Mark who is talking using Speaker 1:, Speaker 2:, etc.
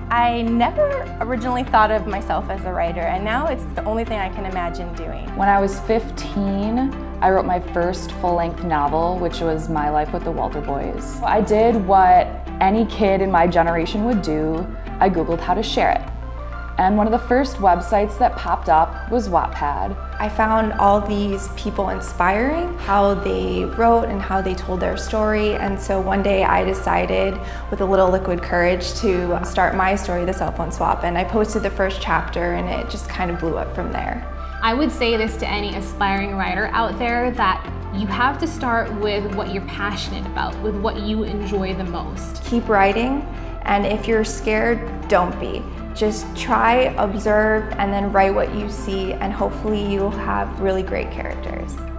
Speaker 1: I never originally thought of myself as a writer, and now it's the only thing I can imagine doing.
Speaker 2: When I was 15, I wrote my first full-length novel, which was My Life with the Walter Boys. I did what any kid in my generation would do. I Googled how to share it. And one of the first websites that popped up was Wattpad.
Speaker 3: I found all these people inspiring, how they wrote and how they told their story, and so one day I decided, with a little liquid courage, to start my story, The Cell Phone Swap, and I posted the first chapter and it just kind of blew up from there.
Speaker 4: I would say this to any aspiring writer out there, that you have to start with what you're passionate about, with what you enjoy the most.
Speaker 3: Keep writing, and if you're scared, don't be. Just try, observe, and then write what you see, and hopefully you'll have really great characters.